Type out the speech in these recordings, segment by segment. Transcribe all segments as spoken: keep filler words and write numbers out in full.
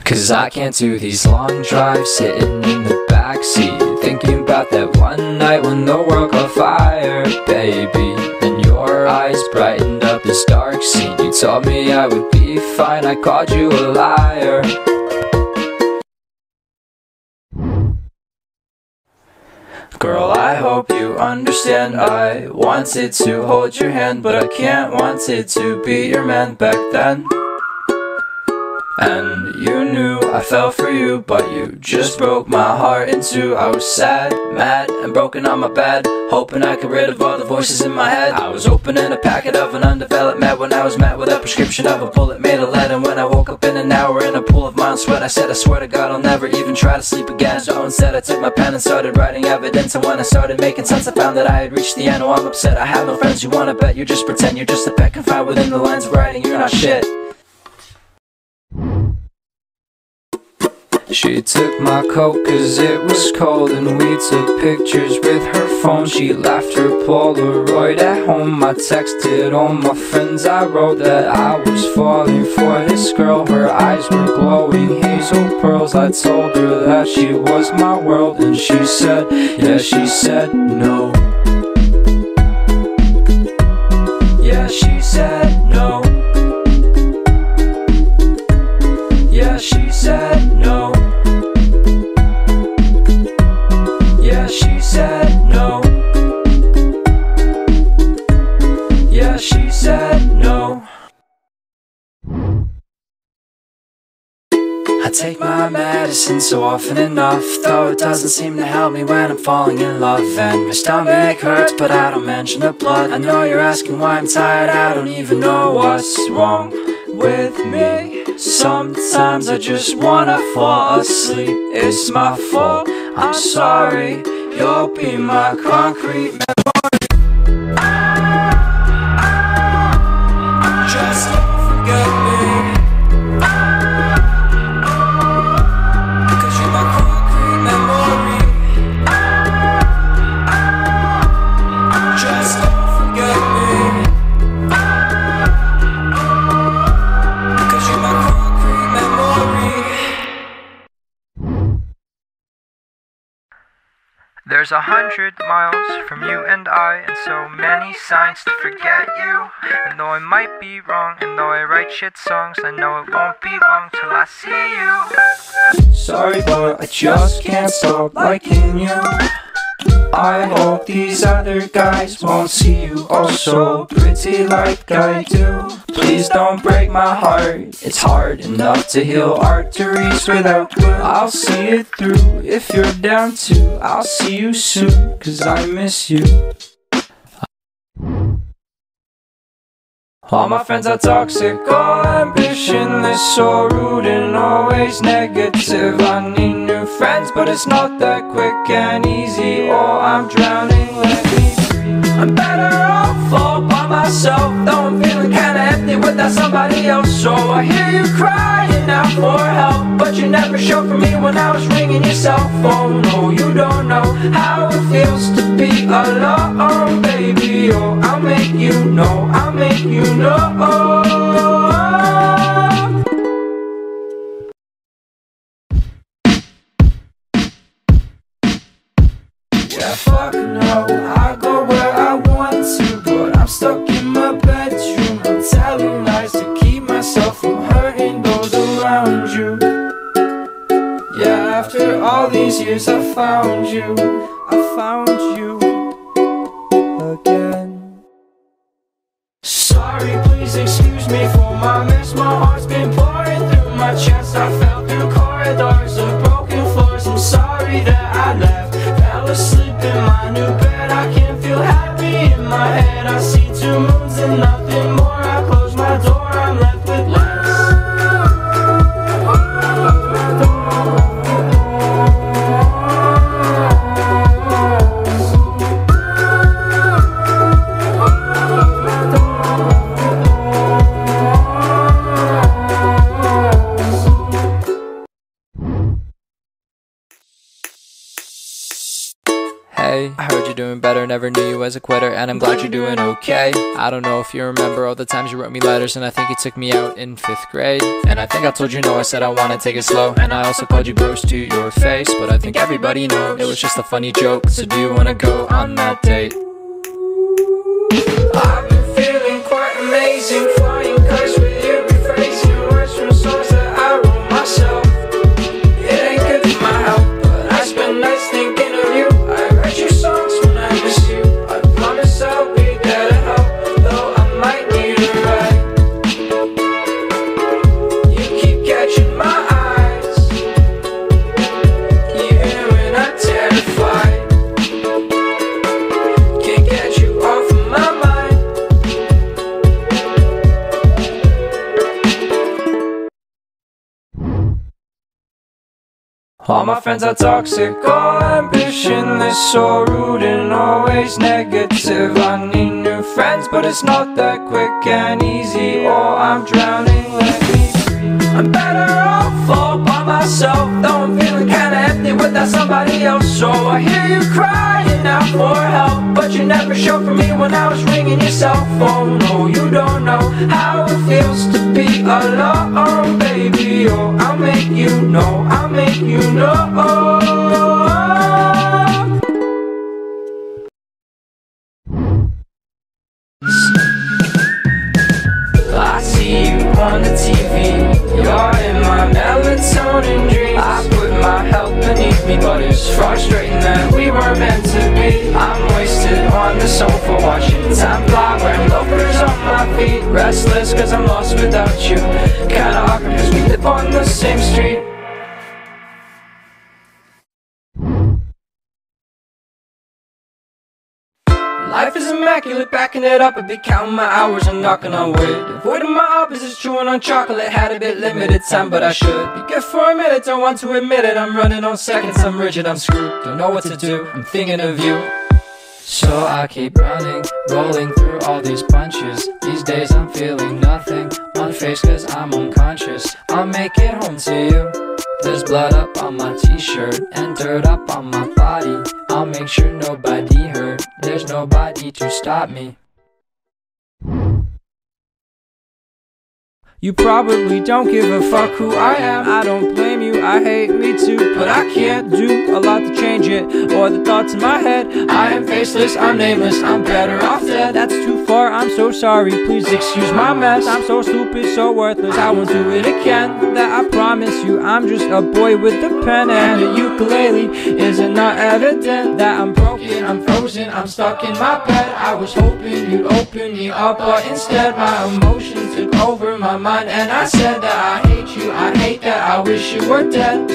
Cause I can't do these long drives sitting in the backseat, thinking about that one night when the world caught fire, baby. Then your eyes brightened up this dark scene. You told me I would be fine, I called you a liar. Girl, I hope you understand, I wanted to hold your hand, but I can't, wanted to be your man back then. And you knew I fell for you, but you just broke my heart in two. I was sad, mad, and broken on my bed, hoping I could rid of all the voices in my head. I was opening a packet of an undeveloped med when I was met with a prescription of a bullet made of lead. And when I woke up in an hour in a pool of my own sweat, I said I swear to God I'll never even try to sleep again. So instead I took my pen and started writing evidence. And when I started making sense I found that I had reached the end. Oh, I'm upset, I have no friends. You wanna bet, you just pretend you're just a pet confined within the lines of writing. You're not shit. She took my coat cause it was cold, and we took pictures with her phone. She left her Polaroid at home. I texted all my friends, I wrote that I was falling for this girl. Her eyes were glowing hazel pearls. I told her that she was my world, and she said, yeah, she said no. Yeah, she said no. Yeah, she said no. Yeah, she said no. Yeah, she said no. I take my medicine so often enough, though it doesn't seem to help me when I'm falling in love. And my stomach hurts, but I don't mention the blood. I know you're asking why I'm tired, I don't even know what's wrong with me. Sometimes I just wanna fall asleep. It's my fault, I'm sorry. You'll be my concrete memory. Just don't forget me, cause you're my concrete memory. Just don't forget me, cause you're my concrete memory. There's a hundred miles from you and I, and so many signs to forget you. And though I might be wrong, and though I write shit songs, I know it won't be long till I see you. Sorry, but I just can't stop liking you. I hope these other guys won't see you all so pretty like I do. Please don't break my heart, it's hard enough to heal arteries without glue. I'll see it through if you're down to. I'll see you soon, cause I miss you. All my friends are toxic, all ambitionless, so rude and always negative. I need new friends, but it's not that quick and easy. Oh, I'm drowning, let me breathe. I'm better off all by myself, though I'm feeling kinda empty without somebody else. So I hear you crying out for help, but you never showed for me when I was ringing your cell phone. No, you don't know how it feels to be alone, baby. Oh, I'll make you know, I'll make you know. Yeah, fuck no, I go where I want to, but I'm stuck in my bedroom. I'm telling lies to keep myself from hurting those around you. Yeah, after all these years I found you, I found you again. Sorry, please excuse me for my mess. My heart's been pouring through my chest. I fell through corridors of broken floors. I'm sorry that I left, fell asleep in my new bed. I can't feel happy in my head. I see two moons and nothing more. I close my door, I'm left with less. Hey, I heard you're doing better, never knew you as a quitter, and I'm glad you're doing okay. I don't know if you remember all the times you wrote me letters, and I think you took me out in fifth grade. And I think I told you no, I said I wanna take it slow, and I also called you bros to your face. But I think everybody knows it was just a funny joke. So do you wanna go on that date? I've been feeling quite amazing, flying kites with you, rephrasing words from songs that I wrote myself. It ain't good for my health, but I spend nights thinking of you. I write you songs when I miss you. I promise I'll be there to help, though I might need a ride. You keep catching my eyes, even when I'm terrified. Can't get you off of my mind. All my friends are toxic, all ambitionless, so rude and always negative. I need new friends, but it's not that quick and easy, or I'm drowning, let me breathe. I'm better off all by myself, though I'm feeling kinda empty without somebody else. So I hear you crying out for help, but you never showed for me when I was ringing your cell phone. No, you don't know how it feels to be alone, baby. Oh, I'll make you know, I'll make you know. I see you on the T V, you're in my melatonin dreams. I put my health beneath me, but it's frustrating that we weren't meant to be. I'm wasted on the sofa watching time fly, wearing loafers on my feet. Restless cause I'm lost without you, kinda awkward cause we live on the same street. Life is immaculate, backing it up, I've been counting my hours and knocking on wood. Avoiding my opposites, chewing on chocolate, had a bit limited time, but I should be good for a minute, don't want to admit it. I'm running on seconds, I'm rigid, I'm screwed, don't know what to do, I'm thinking of you. So I keep running, rolling through all these punches. These days I'm feeling nothing, one face cause I'm unconscious. I'll make it home to you. There's blood up on my t-shirt and dirt up on my body. I'll make sure nobody hurt, there's nobody to stop me. You probably don't give a fuck who I am, I don't blame you, I hate me too. But I can't do a lot to change it, or the thoughts in my head. I am faceless, I'm nameless, I'm better off dead. That's too far, I'm so sorry, please excuse my mess. I'm so stupid, so worthless, I won't do it again. That I promise you, I'm just a boy with a pen and a ukulele. Is it not evident that I'm broken, I'm frozen, I'm stuck in my bed? I was hoping you'd open me up, but instead my emotions took over my mind. And I said that I hate you, I hate that, I wish you were dead.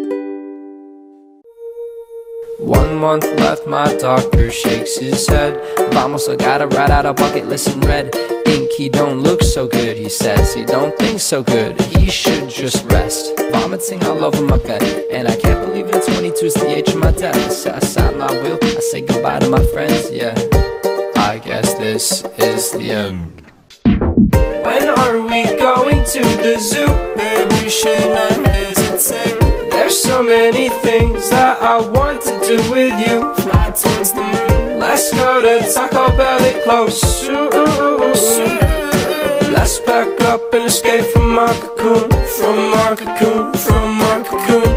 One month left, my doctor shakes his head. Vamos, I gotta write out a bucket list in red ink. He don't look so good, he says, he don't think so good, he should just rest. Vomiting all over my bed, and I can't believe it, twenty-two's the age of my death. So I sign my will, I say goodbye to my friends, yeah. I guess this is the end. When are we going to the zoo? Baby, should not hesitate. There's so many things that I want to do with you. Fly towards the moon. Let's go to Taco Bell, it close. Let's pack up and escape from our cocoon. From our cocoon, from our cocoon.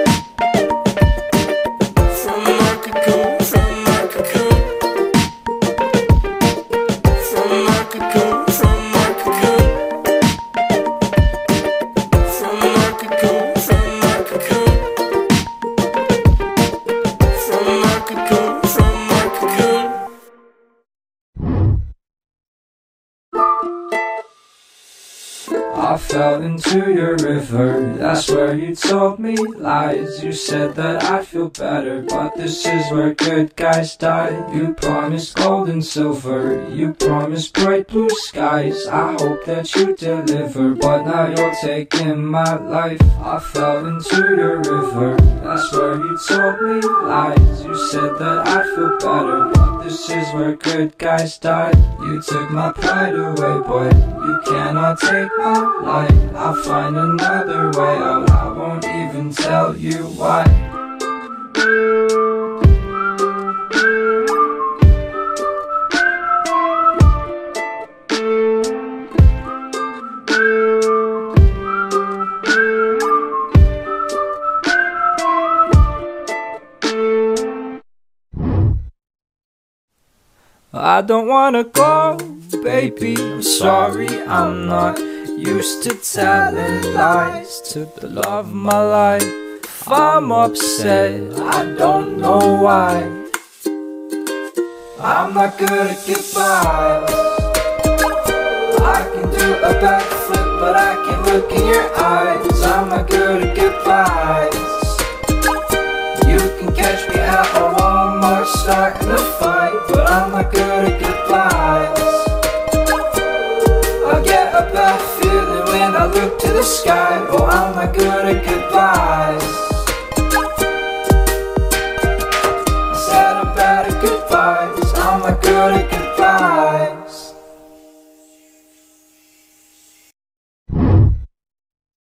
I fell into your river, that's where you told me lies. You said that I'd feel better, but this is where good guys die. You promised gold and silver, you promised bright blue skies. I hope that you deliver, but now you're taking my life. I fell into your river, that's where you told me lies. You said that I'd feel better, but this is where good guys die. You took my pride away, boy, you cannot take my life. I'll find another way out, I won't even tell you why. I don't wanna go, baby, I'm sorry, I'm not used to telling lies to the love of my life. If I'm upset, I don't know why. I'm not good at goodbyes. I can do a backflip, but I can't look in your eyes. I'm not good at goodbyes. You can catch me at a Walmart starting a fight, but I'm not good at goodbyes. I get a bad feeling when I look to the sky. Oh, I'm not good at goodbyes.